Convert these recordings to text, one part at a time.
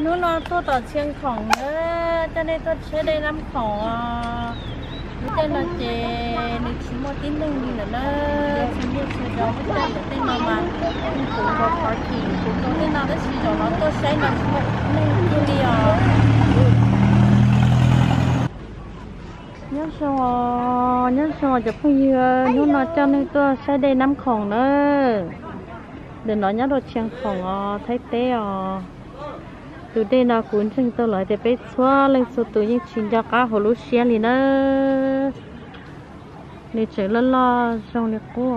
นู้นตัวต่อเชียงของจะได้ตัวเชื่อได้น้ำของจะนเจในชิ้นโมติ้นหนึ่งดีนะชิ้นเดียวเชื่อเราไม่ได้แต่เต้นมาคุณปู่บอกพาร์คิงคุณตัวเต้นเราได้ชิ้นเราตัวใช้มาชิ้นหนึ่งดีอ่ะnhớ saoจะพูดเยอะนู้นจะในตัวใช้ได้น้ำของเนอะเดี๋ยวน้อยรถเชียงของไทยเต้ตัวเด่นคุณจึงตัวเลยจะไปชัวร์เลยสุดตัวยิ่งชินจะก้าหัวลุเชียเลยเนอะนี่เจอล่อๆช่องเล็กกว่า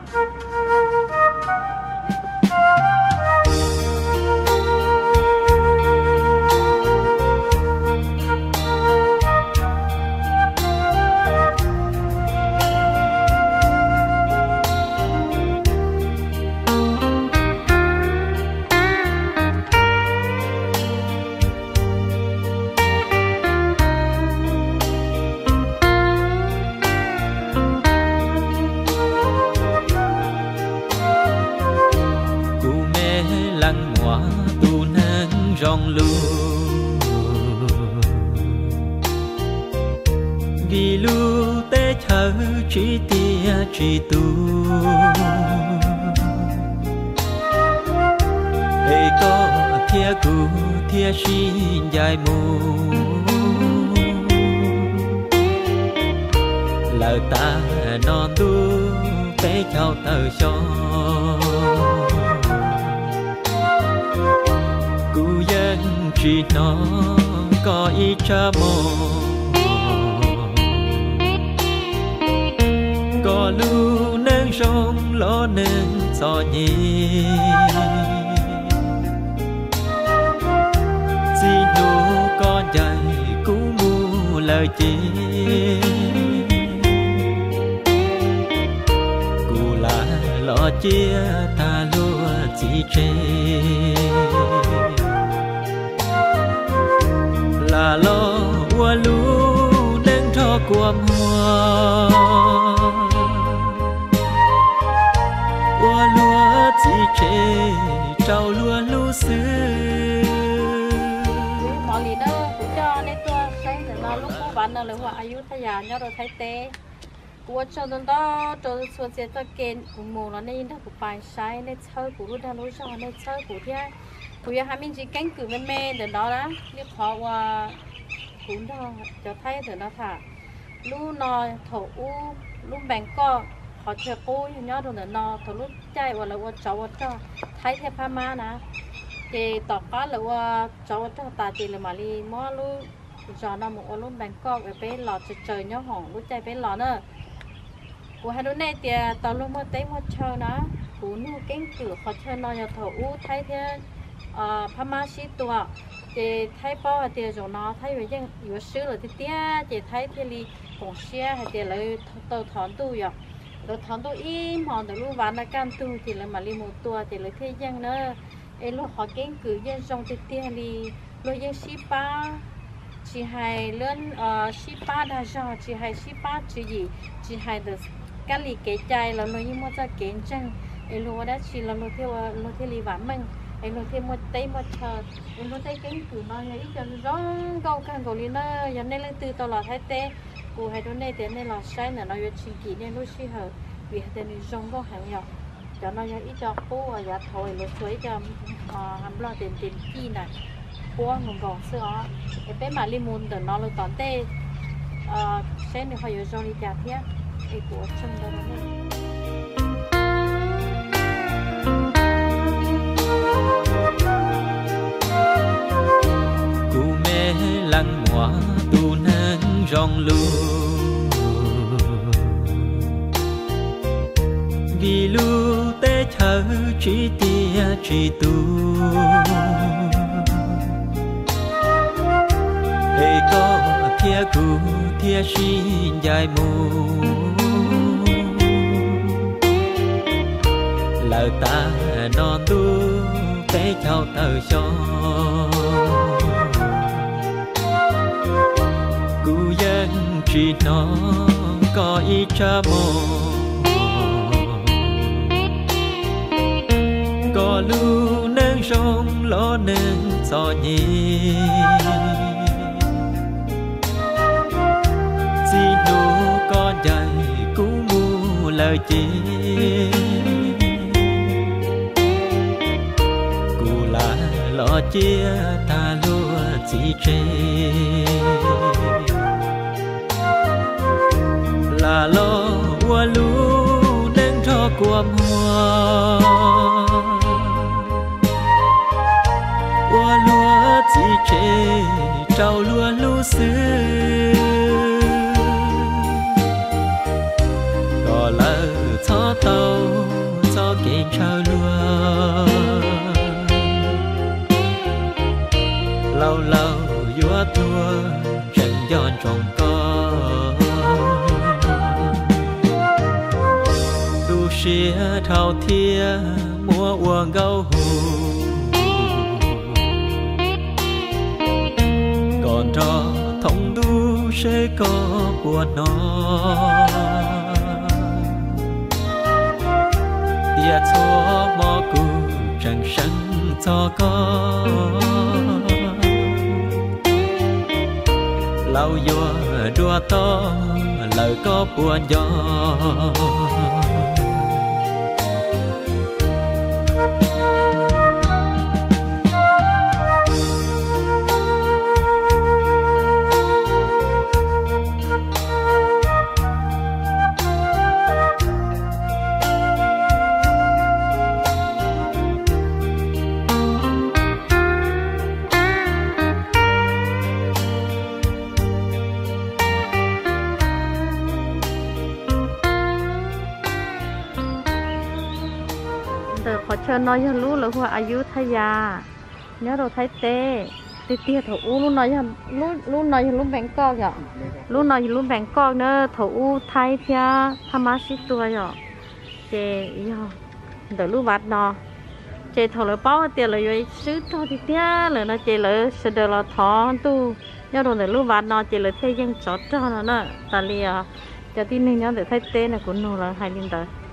rong lu vì lu té thở chỉ tia chỉ tu để có thia cu thia xin dài mù lời ta non tu té chào tờ cho chỉ nó có ý cha mồ có lu nâng sông lo nâng gió nhì xin nụ con dài cú mu lời chi cù là lo chia ta lúa chỉ chê là lo qua lú nâng cho quam hoa qua lúa chỉ chê trâu lúa lú xứ mọi lý đó cũng cho nên tôi thấy là nó lúc có bán là hoa ayu thay nhà nhớ rồi thay té của cho nên đó cho xuân sẽ cho kén của mù nó nên nó cũng phải sai nên chơi của lúc đó lúc sau nên chơi của thế của nhà hai mình chỉ cánh cử bên mê để đó đó nếu họ qua cũng đó cho thấy để nó thả lúc nồi thổ u lúc bánh co họ chơi cô nhớ rồi để nó thổ lúc chạy hoặc là qua cháu cho thấy theo pha ma nè thì tỏ cá là qua cháu cho ta chỉ là mà đi mua lúc giờ nó một lúc bánh co về bé lọt trời nhớ hỏng lúc chạy bé lọt nữa của hai đứa này thì tao lúc mua té mua chơi nó của nu cánh cử họ chơi nó nhà thổ u thấy thế pha ma xí tua thì thấy bao thì rồi nó thấy vậy chứ vừa sửa rồi thì tia thì thấy thì li còn xe hay thì lấy tàu thón tu vậy tàu thón tu im họ từ lúc bán là can tu thì là mà li một tua thì lấy thế dân nữa em lúc họ kén cử dân trong thì tia li lúc dân xí ba chỉ hay lên xí ba đa do chỉ hay xí ba chỉ hay được cái li kế chạy là nó như một cái kế chân em lúc đó chỉ là lúc theo li bán mình em nói thêm một tay một chờ em nói tay cánh cử nó nghĩ cho nó rõ câu càng cầu lên nó giờ nên lên từ tàu là thái tê của hai đứa này thế nên là sai là nó yêu chỉ kỹ nên nó suy hở vì thế nên rong có hàng nhọc cho nó ít cho cô ở nhà thôi nó suối cho hàm lo tiền chi này cô ngồi gòn sữa em bé mà limon để nó là tòn tê sẽ được phải yêu đi chả thế em của chân đó này lăng hoa tu nâng rong lu vì lu té thở chỉ tia chỉ tu để có thia cu thia xin dài mù lời ta non tu té chào tờ cho chỉ nó có ý cha mồ có lu nâng rong lo nâng cho nhì chỉ nụ con dài cú mu lời chỉ cú là lo chia ta lúa chỉ chê là lo qua lú nâng cho cuộm hoa qua lúa chỉ chê trâu lúa lú xứ có lỡ cho tàu cho kênh trâu lúa lâu lâu vua thua chẳng giòn trồng con tu xía thao thia mua uổng gấu hù còn cho thông đu sẽ có buồn nó tia chúa mò cù chẳng sẵn cho con lâu vua đua to lời có buồn gió họ chơi nói cho lú là hoa ayu thay già nhớ đồ thay tê tê tia thổ u lú nói cho lú nói cho lú bánh con vậy lú nói cho lú bánh con nữa thổ u thay thia hamashi tua vậy chè yo đỡ lú bát nọ chè thổ lỡ bao tiền là vậy sứ to thì tia là nó chè lỡ sẽ đỡ là thọ tu nhớ đồ đỡ lú bát nọ chè lỡ thay dân chót cho nó nè ta lia cho tin nên nhớ để thay tê này cũng nô là hai linh tới